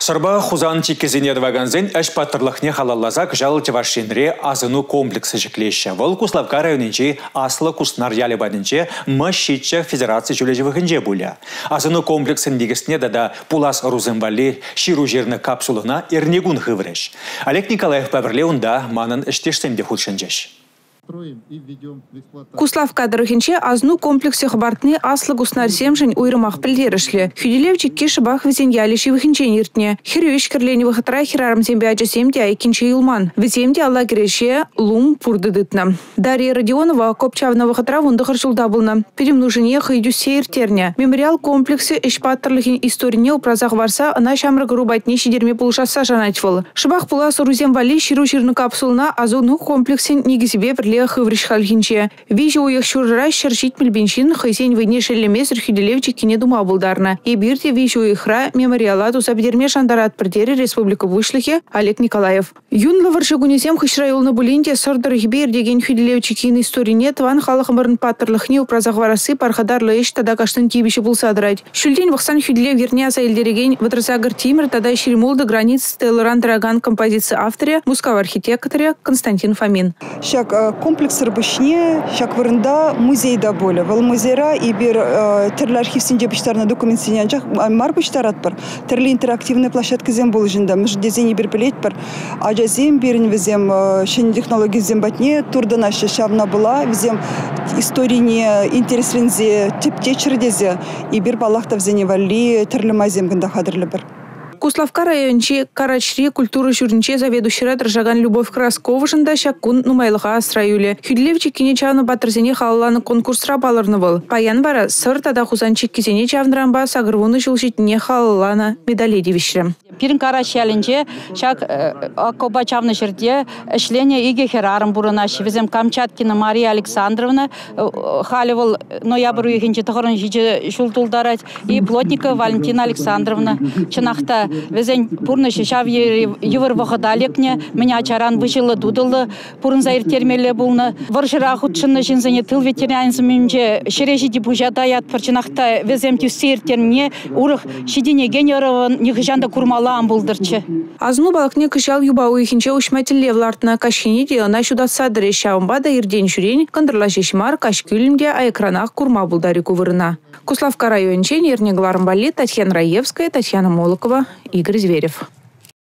Сарба хузан чекезене дваганзен эш паттырлыхне халаллазак жал тевашинре азыну комплексы жеклеща. Вол Куславка районинче аслы куснар яле бадинче мащитче федерация жүлежевыхынже буля. Азыну комплексын негесне дада пулас рузымвали ширу жерны капсулына эрнегун хывреш. Олег Николаев паверле унда манын эштешсемде худшынжеш. Куславка дырыхинче азну комплексе хабартны аслы гуснар земжень уйрымах пілдерішлі. Хюделевчик кеші бақ візен яліші вихинчен ертне. Хирю ешкірлені вахытра хирарым зембе ачасемде айкинче юлман. Віземде алла кереше лум пурдыдытна. Дарья Родионова копчавна вахытра вундахар жылда булна. Перемнужине хайду сейртерне. Мемориал комплексе эшпаттырлыхин историне упразах варса ана шамры грубатне шидерме пулшаса жанатьвал. Шыбах пулас рузем вали ширу жирны капсулна азну комплексен негізбе бірле хыврыш халхинче. Вижу уях шурра шаршит мельбенчин хайсень войне шелемезр Хюделевчик кине дума булдарна. И бирте вижу ихра мемориала тусабдерме шандарат продери республика вышлихе Олег Николаев. Юнла варшагунесем хышрайолны булинте сордар гибер деген Хюделевчик кин историне тван халахмырн паттырлыхне упразахварасы пархадарлы еш тада каштын кибише булсадрать. Шүлден вахсан Хюделев верне асайлдереген ватрасагар тимер тада ширимулды границ Телоран Драган композиции авторе мускав архитекторе Константин Фомин. Комплекс рыбышне, шак вырында музей да боля. Вал музейра и бир терлі архивсінде біштарына документ сенянчах мар біштарат бар. Терлі интерактивный площадка зем бол жында. Междезені бір білет бар. Ажа зем бірін візем шен технология зем батне турда наша шавна была. Візем историйне интереслензе типте чырдезе. И бир балахта взене вали терлі мазем гында хадырлы бір. Куславка районче Карачри культуры журнче заведующая Дрожаган Любовь Краскова жында шаккун нумайлыға астраюле. Хюделевчик кине чавны батырзене халаланы конкурсра балырны был. Паян бара сыр тада хузанчик кизене чавныранба сагырвуны жылжитне халаланы медале девишрем. Пирин Карачалинче шак акоба чавны жерде эшление иге херарым бурынаши. Везем Камчаткина Мария Александровна халивал ноябрь уехинче тахарын жиже шултулдарать и Плотникова Валентина Александровна. Чынахта везен пурны шишав евр вахадалекне меня чаран вышылы дудылы пурын заир термеле булны варшыра худшынны жинзене тыл ветеранизминче шережи дипужата ят парчынахта везем тюсейр термне урых шидине генерован нихжанда курмала амбулдырчы. Азну балакне кышал юба уйхинче ушмателле влартна кашхини де на шуда садыре шаумбада ирден шурень кандырла шешмар кашкюльмде а экранах курма булдари кувырына. Куславка районче Нернеглармбали Татьяна Раевская, Татьяна Молокова, Игорь Зверев.